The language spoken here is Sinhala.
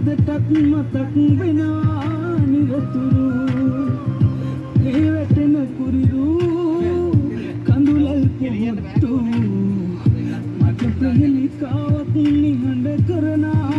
අදටත් මතක් වෙනවා නිරතුරු ඒ වැටෙන කුරිරු කඳුලල් පුතු මට ප්‍රහේලිකාවක් නිහඬ කරනා